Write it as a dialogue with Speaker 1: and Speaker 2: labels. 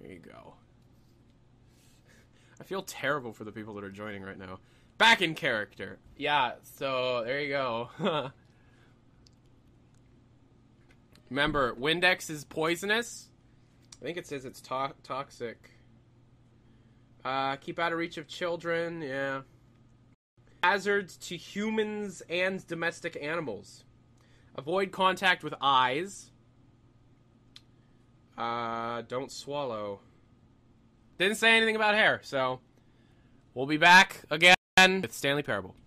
Speaker 1: There you go. I feel terrible for the people that are joining right now. Back in character. Yeah, so there you go. Remember, Windex is poisonous. I think it says it's toxic. Keep out of reach of children, yeah. Hazards to humans and domestic animals. Avoid contact with eyes. Don't swallow. Didn't say anything about hair, so we'll be back again with Staney Parable.